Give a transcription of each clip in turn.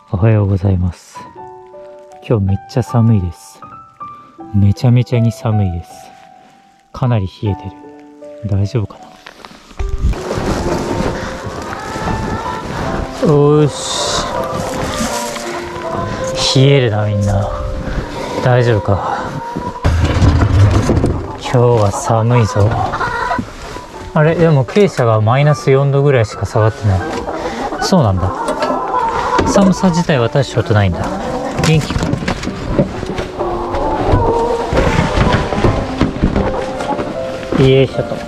おはようございます。今日めっちゃ寒いです。めちゃめちゃに寒いです。かなり冷えてる。大丈夫かな。よーし。冷えるなみんな。大丈夫か。今日は寒いぞ。あれ、でも傾斜がマイナス4度ぐらいしか下がってない。そうなんだ。寒さ自体は大したことないんだ。元気か。よいしょと。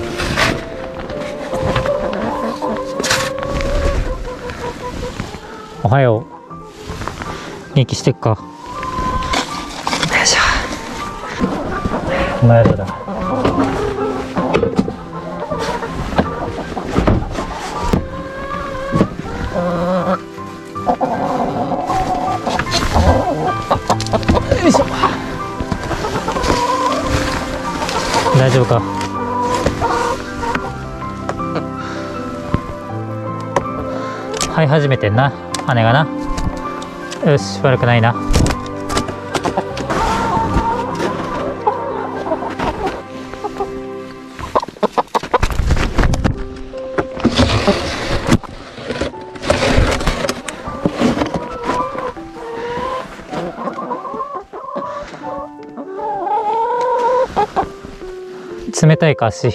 おはよう。元気してっか。よいしょ。お前らだ。よいしょ。大丈夫か。生え始めてんな、羽がな。よし、悪くないな。冷たいか足。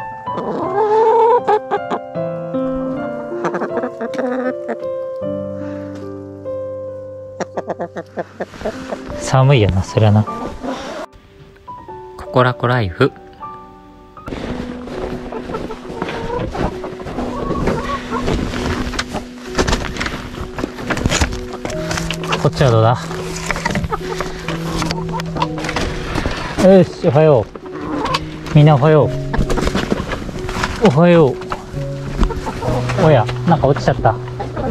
寒いよな、そりゃな。ココラコライフ。こっちはどうだ。よし、おはよう。みんなおはよう。おはよう。おや、なんか落ちちゃった。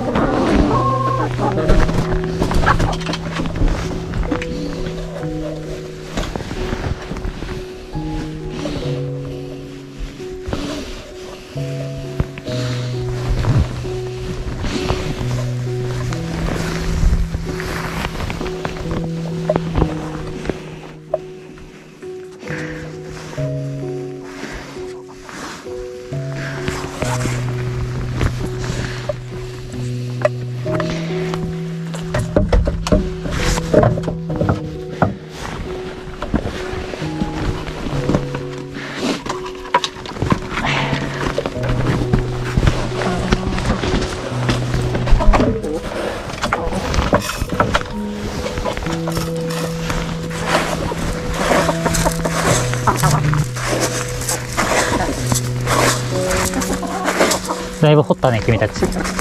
だいぶ掘ったね、君たち。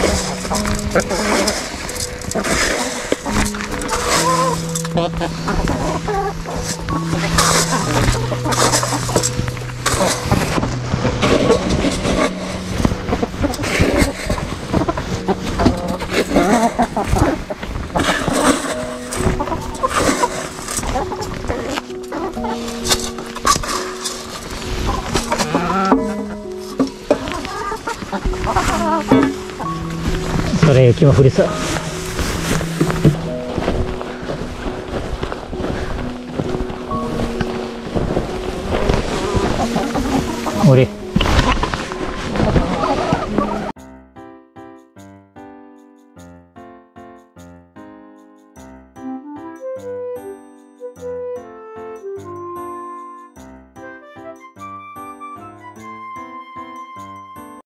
それ雪も降りそう。降り。